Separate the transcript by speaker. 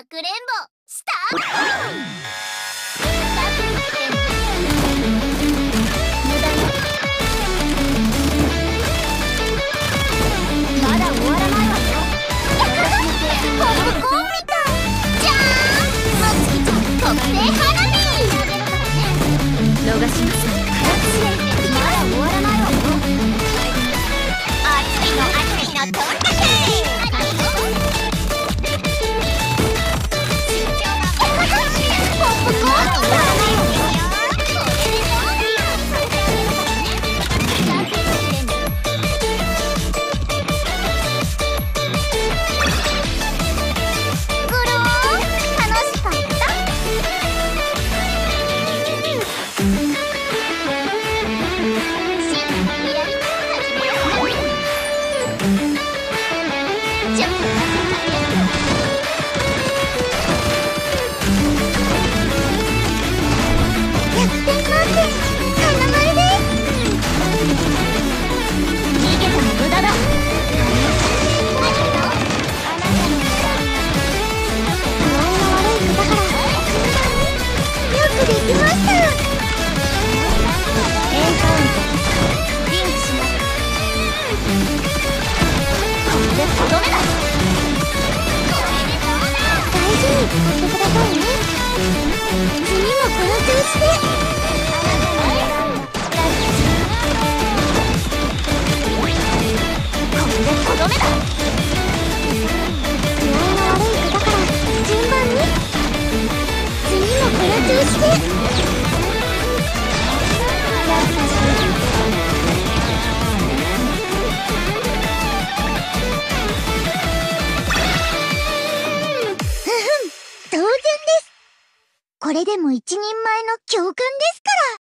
Speaker 1: かくれんぼスタート。まだ終わらないわよ。ポップコーンみたいじゃーん。まつきちゃん特製花火逃しません。まだ終わらないわよ。熱いのどんだけポップコーンこれでも一人前の教訓ですから。